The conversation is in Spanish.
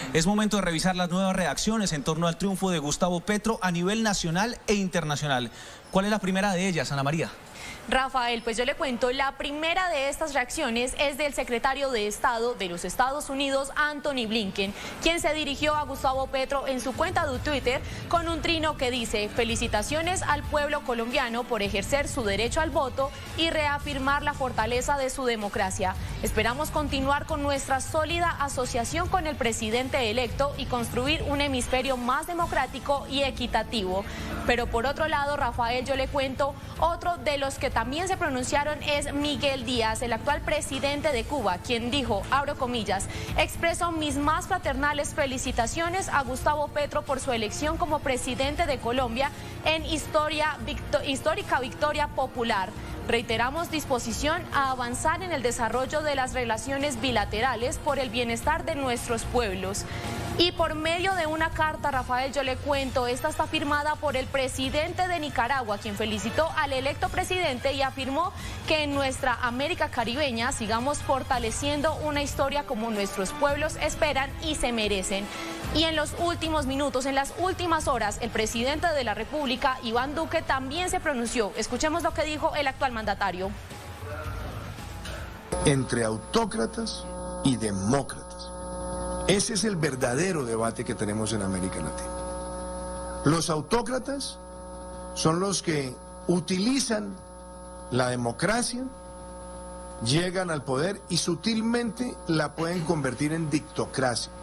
Es momento de revisar las nuevas reacciones en torno al triunfo de Gustavo Petro a nivel nacional e internacional. ¿Cuál es la primera de ellas, Ana María? Rafael, pues yo le cuento, la primera de estas reacciones es del secretario de Estado de los Estados Unidos, Antony Blinken, quien se dirigió a Gustavo Petro en su cuenta de Twitter con un trino que dice: felicitaciones al pueblo colombiano por ejercer su derecho al voto y reafirmar la fortaleza de su democracia. Esperamos continuar con nuestra sólida asociación con el presidente electo y construir un hemisferio más democrático y equitativo. Pero por otro lado, Rafael, yo le cuento, otro de los que también se pronunciaron es Miguel Díaz, el actual presidente de Cuba, quien dijo, abro comillas, expreso mis más fraternales felicitaciones a Gustavo Petro por su elección como presidente de Colombia en histórica victoria popular. Reiteramos disposición a avanzar en el desarrollo de las relaciones bilaterales por el bienestar de nuestros pueblos. Y por medio de una carta, Rafael, yo le cuento, esta está firmada por el presidente de Nicaragua, quien felicitó al electo presidente y afirmó que en nuestra América caribeña sigamos fortaleciendo una historia como nuestros pueblos esperan y se merecen. Y en los últimos minutos, en las últimas horas, el presidente de la República, Iván Duque, también se pronunció. Escuchemos lo que dijo el actual mandatario. Entre autócratas y demócratas. Ese es el verdadero debate que tenemos en América Latina. Los autócratas son los que utilizan la democracia, llegan al poder y sutilmente la pueden convertir en dictocracia.